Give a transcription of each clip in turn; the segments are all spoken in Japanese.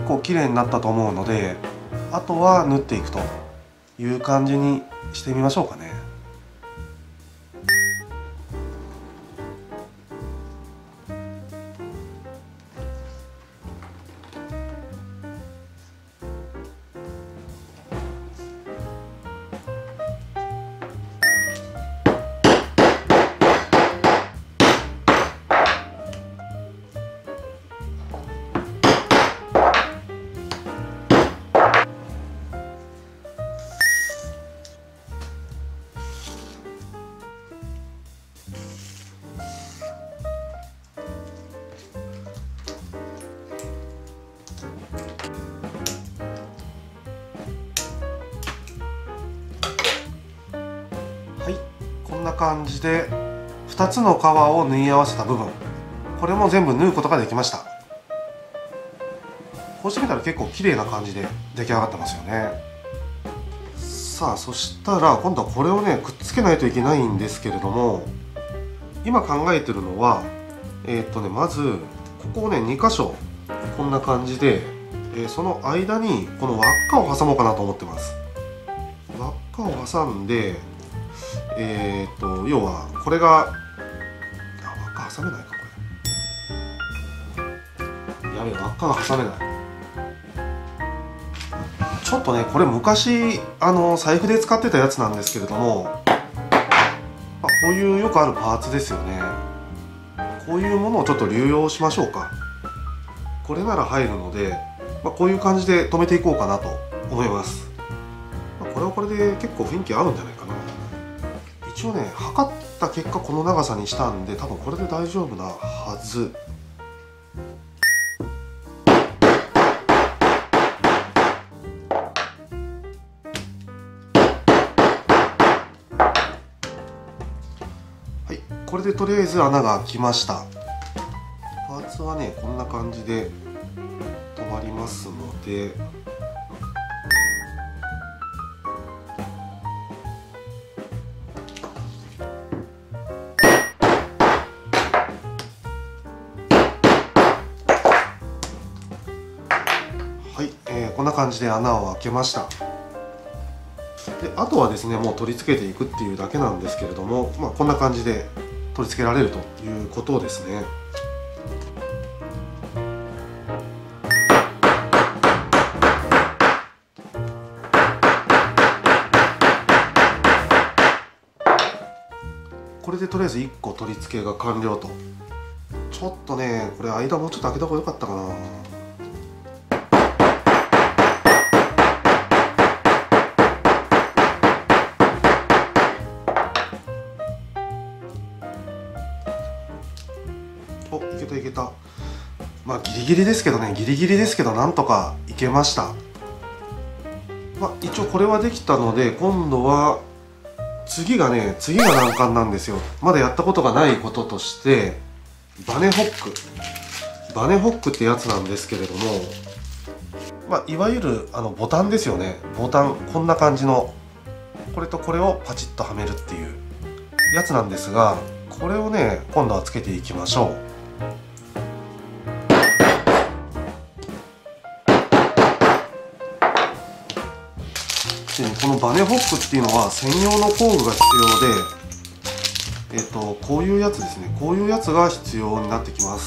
結構綺麗になったと思うので、あとは縫っていくという感じにしてみましょうかね。はい、こんな感じで2つの革を縫い合わせた部分、これも全部縫うことができました。こうしてみたら結構綺麗な感じで出来上がってますよね。さあ、そしたら今度はこれをねくっつけないといけないんですけれども、今考えてるのはまずここをね2箇所こんな感じで、その間にこの輪っかを挟もうかなと思ってます。輪っかを挟んで要はこれが輪っか挟めないか、これやべえ、輪っかが挟めない。ちょっとねこれ昔財布で使ってたやつなんですけれども、こういうよくあるパーツですよね。こういうものをちょっと流用しましょうか。これなら入るので、こういう感じで留めていこうかなと思います。これはこれで結構雰囲気合うんじゃないかな。一応ね測った結果この長さにしたんで、多分これで大丈夫なはず。はい、これでとりあえず穴が開きました。パーツはねこんな感じで止まりますので、はい、こんな感じで穴を開けました。であとはですねもう取り付けていくっていうだけなんですけれども、こんな感じで取り付けられるということですね。これでとりあえず1個取り付けが完了と。ちょっとねこれ間もうちょっと開けた方が良かったかな。お、いけたいけた。ギリギリですけどね、ギリギリですけどなんとかいけました。一応これはできたので、今度は次が難関なんですよ。まだやったことがないこととしてバネホックってやつなんですけれども、いわゆるボタンですよね。ボタン、こんな感じのこれとこれをパチッとはめるっていうやつなんですが、これをね今度はつけていきましょう。でね、このバネホックっていうのは専用の工具が必要で、こういうやつですね、こういうやつが必要になってきます。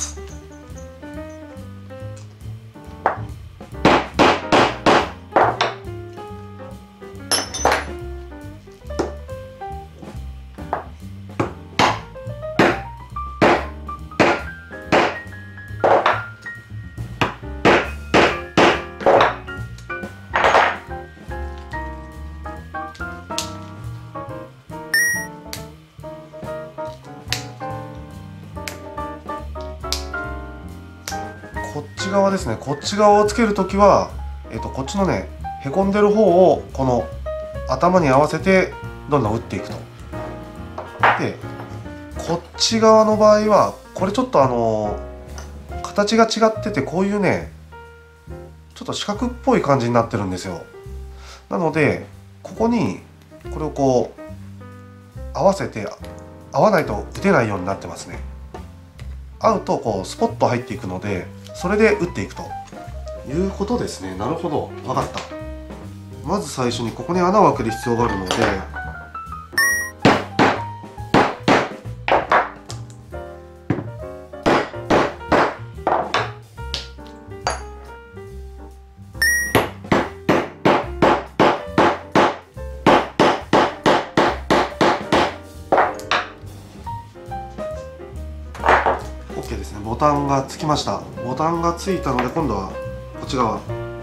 こっち側ですね、こっち側をつけるときは、こっちのねへこんでる方をこの頭に合わせてどんどん打っていくと。でこっち側の場合はこれちょっと形が違ってて、こういうねちょっと四角っぽい感じになってるんですよ。なのでここにこれをこう合わせて、合わないと打てないようになってますね。合うとこうスポッと入っていくので、それで打っていくということですね。なるほど、分かった。まず最初にここに穴を開ける必要があるので、OK ですね。ボタンがつきました。ボタンがついたので、今度はこっち側。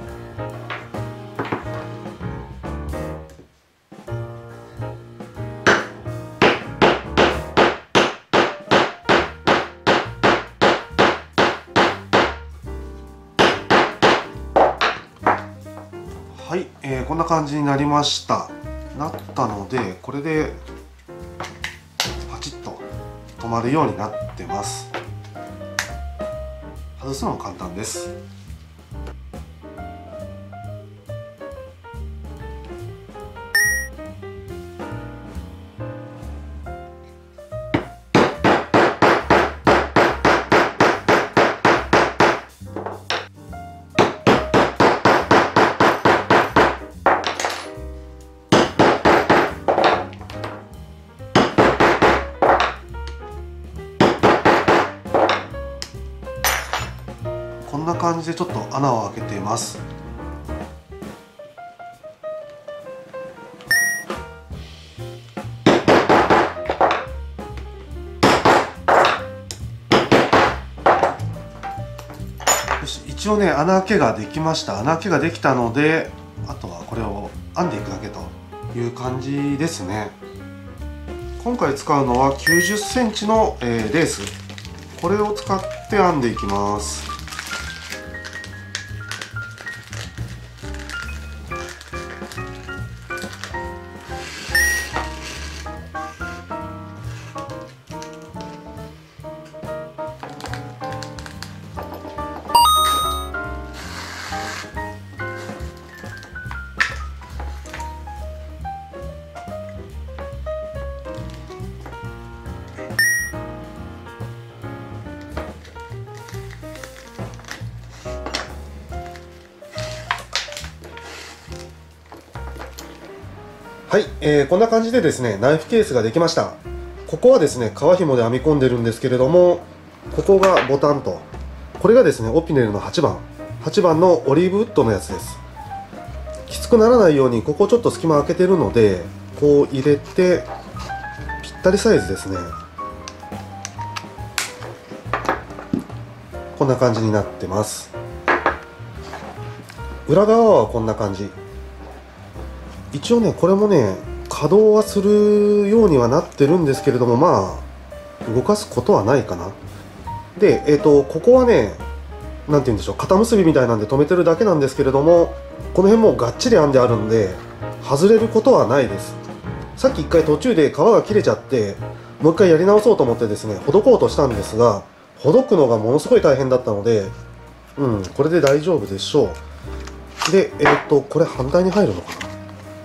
はい、こんな感じになりました。なったので、これでパチッと止まるようになってます。外すのも簡単です。こんな感じでちょっと穴を開けています。よし、一応ね、穴開けができました。穴開けができたので、あとはこれを編んでいくだけという感じですね。今回使うのは90センチの、レース、これを使って編んでいきます。はい、こんな感じでですね、ナイフケースができました。ここはですね、革紐で編み込んでるんですけれども、ここがボタンと、これがですね、オピネルの8番のオリーブウッドのやつです。きつくならないように、ここちょっと隙間開けてるので、こう入れて、ぴったりサイズですね。こんな感じになってます。裏側はこんな感じ。一応ね、これもね、稼働はするようにはなってるんですけれども、まあ動かすことはないかな。で、ここはね、なんて言うんでしょう、肩結びみたいなんで留めてるだけなんですけれども、この辺もがっちり編んであるんで外れることはないです。さっき一回途中で皮が切れちゃって、もう一回やり直そうと思ってですね、ほどこうとしたんですが、ほどくのがものすごい大変だったので、これで大丈夫でしょう。で、これ反対に入るのかな。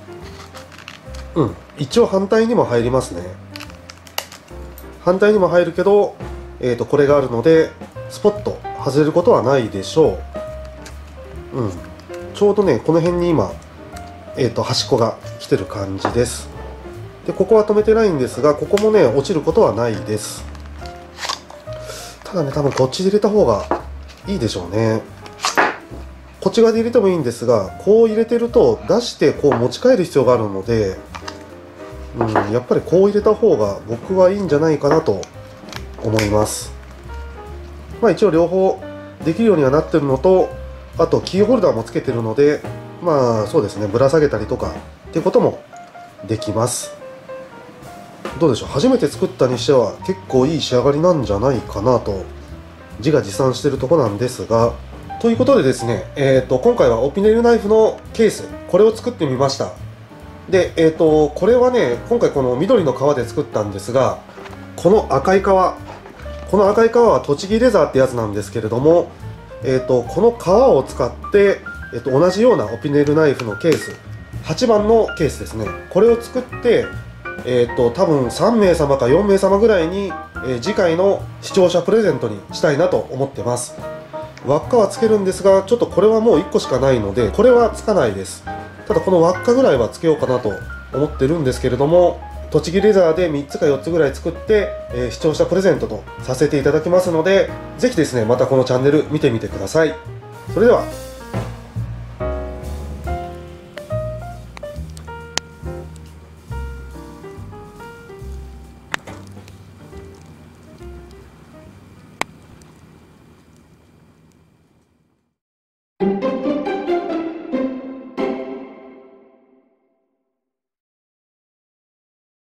一応反対にも入りますね。反対にも入るけど、これがあるのでスポッと外れることはないでしょう。ちょうどね、この辺に今、端っこが来てる感じです。で、ここは止めてないんですが、ここもね、落ちることはないです。ただね、多分こっちで入れた方がいいでしょうね。こっち側で入れてもいいんですが、こう入れてると出してこう持ち帰る必要があるので、やっぱりこう入れた方が僕はいいんじゃないかなと思います。まあ一応両方できるようにはなってるのと、あとキーホルダーもつけてるので、まあそうですね、ぶら下げたりとかっていうこともできます。どうでしょう、初めて作ったにしては結構いい仕上がりなんじゃないかなと自画自賛してるとこなんですが、ということでですね、今回はオピネルナイフのケース、これを作ってみました。で、これはね、今回この緑の革で作ったんですが、この赤い革は栃木レザーってやつなんですけれども、この革を使って、同じようなオピネルナイフのケース、8番のケースですね、これを作って、多分3名様か4名様ぐらいに、次回の視聴者プレゼントにしたいなと思ってます。 輪っかはつけるんですが、ちょっとこれはもう1個しかないのでこれはつかないです。ただこの輪っかぐらいはつけようかなと思ってるんですけれども、栃木レザーで3つか4つぐらい作って、視聴者プレゼントとさせていただきますので、ぜひですねまたこのチャンネル見てみてください。それでは。